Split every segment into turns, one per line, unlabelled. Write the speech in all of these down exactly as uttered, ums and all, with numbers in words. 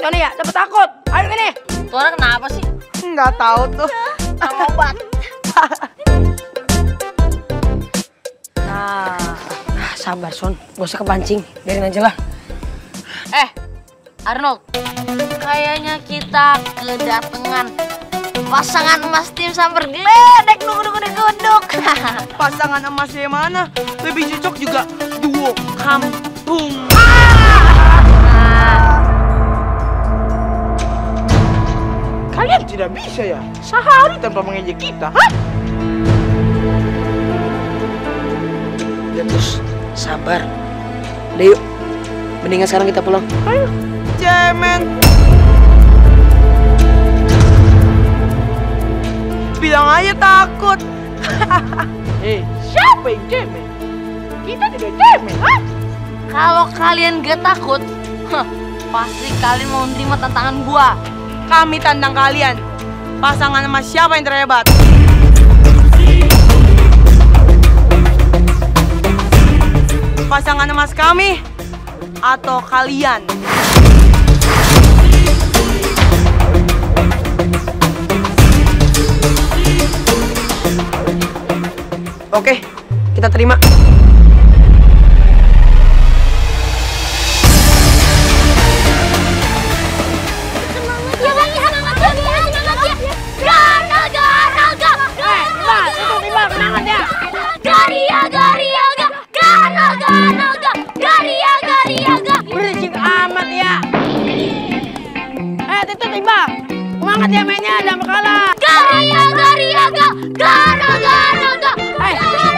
kau nih ya, dapat takut. Ayo gini.
Tuh orang kenapa sih?
Nggak tahu tuh.
Sama obat.
Nah, sabar Son, gak usah kepancing, biarin aja lah.
Eh, Arnold, kayaknya kita kedatangan pasangan emas tim samper geledek duduk-duduk.
Pasangan emasnya yang mana? Lebih cocok juga duo kampung. Kalian tidak bisa ya sehari tanpa mengejek kita, hah?
Ya terus sabar. Udah yuk, mendingan sekarang kita pulang.
Ayo, cemen. Bilang aja takut. Eh, siapa yang cemen? Kita tidak cemen, hah?
Kalau kalian gak takut, huh, pasti kalian mau nerima tantangan gua.
Kami tantang kalian. Pasangan sama siapa yang terhebat? Pasangan emas kami atau kalian? Oke, kita terima. Berisik amat ya. Eh, itu timbang. Semangat ya mainnya, jangan kalah.
Garia, garia, ga, gara, gara, ga.
Eh,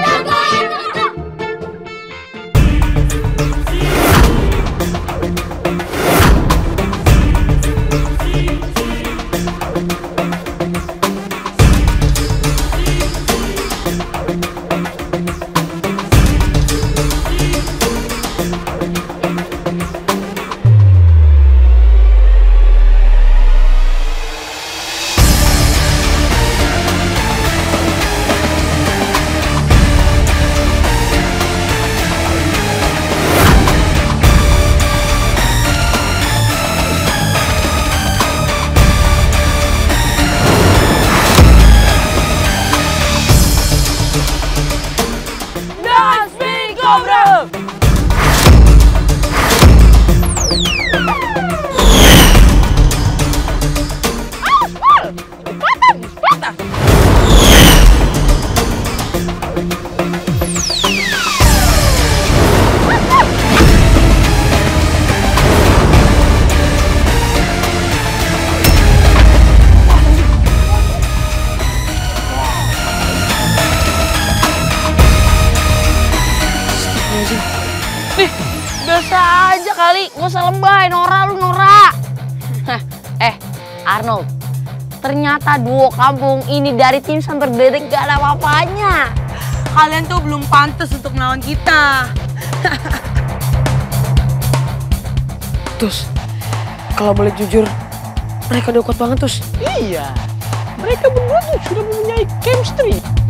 Biasa aja kali, gak usah lebay, Nora lu Nora. Hah, eh, Arnold, ternyata duo kampung ini dari tim samper geledek gak ada apa-apanya.
kalian tuh belum pantas untuk melawan kita.
Tus, kalau boleh jujur, mereka udah kuat banget, Tus.
Iya, mereka berdua tuh sudah mempunyai chemistry.